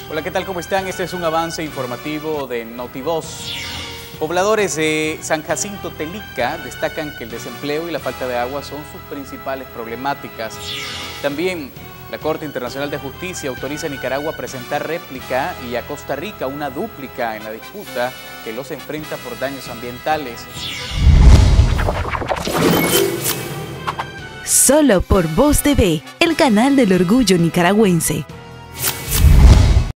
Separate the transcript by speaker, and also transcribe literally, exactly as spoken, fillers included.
Speaker 1: Hola, ¿qué tal? ¿Cómo están? Este es un avance informativo de Notivoz. Pobladores de San Jacinto Telica destacan que el desempleo y la falta de agua son sus principales problemáticas. También la Corte Internacional de Justicia autoriza a Nicaragua a presentar réplica y a Costa Rica una dúplica en la disputa que los enfrenta por daños ambientales.
Speaker 2: Solo por Voz T V, el canal del orgullo nicaragüense.